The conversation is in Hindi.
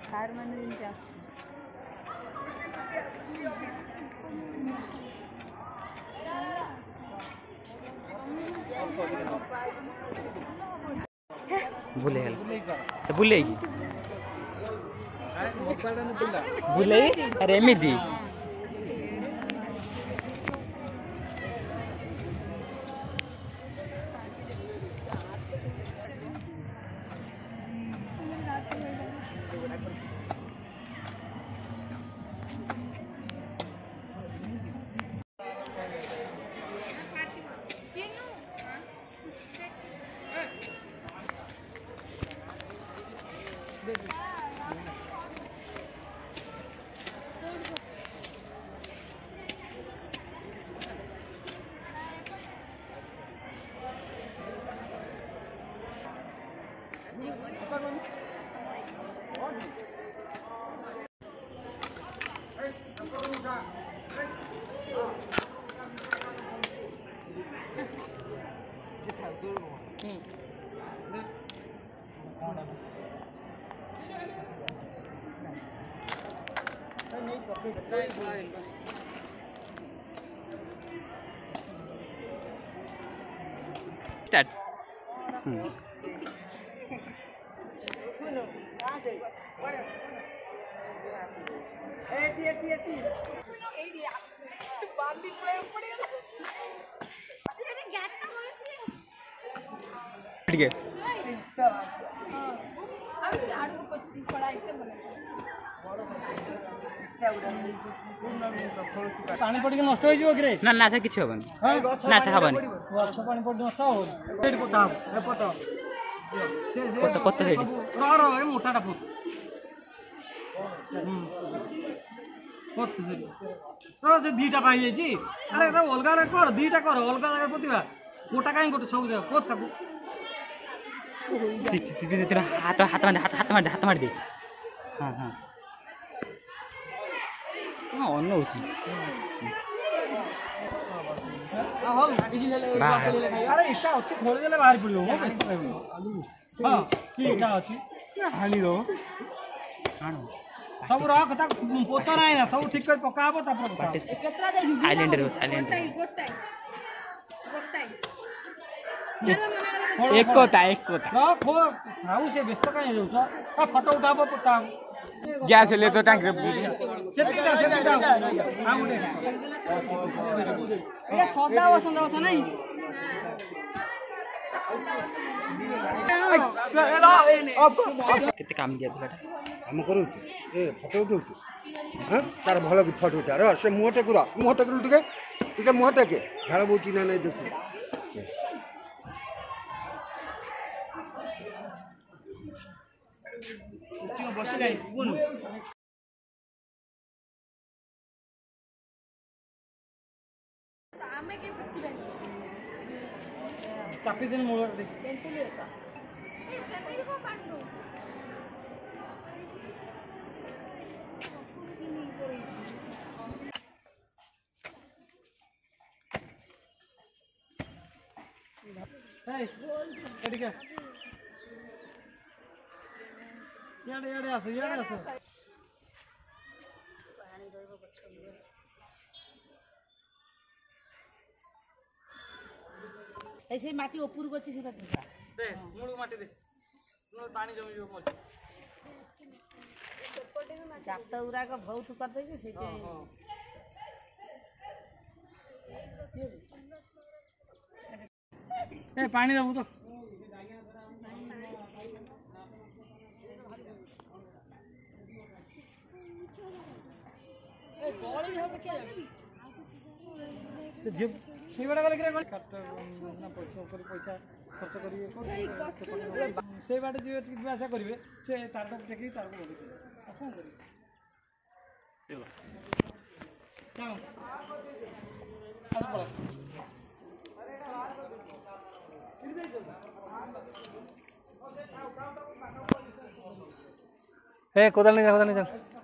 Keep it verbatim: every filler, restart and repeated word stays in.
सार मान बुले से बुले बुले अरे एमती स्टार्ट ठीक है पानी पड़ी नष्ट हो जिवो कि ना ना से किछ होबन ना से हबन गछ पानी पड़ी नष्ट हो सेठ पता ए पता से से पता पता सेठ रो रो ए मोटाटा पुत हम पत से रो से दीटा पाई जाई छी अरे रे अलगा रे कर दीटा कर अलगा जगह पतिबा मोटा काई गोटे सब जगह पत ताकू हाथ हाथ मार हाथ हाथ मार हाथ मार दे हां हां हां अन्न होची अरे इटा अछि खोले देले बाहर पड़ियो हां की इटा अछि हाली रो हां सब रख ता पोता नाही ना सब ठीक कर पकाबो ता पर केतरा दे साइलेंट रो साइलेंट गोटाई गोटाई एक कोता एक कोता रख हो हाउ से व्यस्त काई जाउ छ आ फोटो उठाबो पता गैस ले तो टैंक सेटिटा सेटिटा आ गुडे ए सदा वसंत छ नै केते काम दिया बुलाटा हम करू ए फोटो उठौ हां तार भलो की फोटो उठा रे से मुहटे गुरा मुहटे गुरु टिके टिके मुहटे के झाळ बोची ना नै देखु बसिलाई कोन आमे के पत्ती चापी दिन मोड़ दे तेंतुली अचा ए सेमेरी को पांडू ए एडिका याडे याडे आस याडे आस पानी रहबो गछ ऐसे माटी ऊपर को छी सेटा दे मुळु माटी दे नो पानी जमी जो मछ जात उरा को बहुत कर दे से हां ए पानी दबु तो ए गोली हो के से जे से बड़ा गले करे काट ना पैसा ऊपर पैसा खर्च करिए से बाटे जे आशा करिवे से तारटा देखि तारको बोली कोन करी चलो चलो आज पड़ा ए कोदाल नहीं कोदाल नहीं चल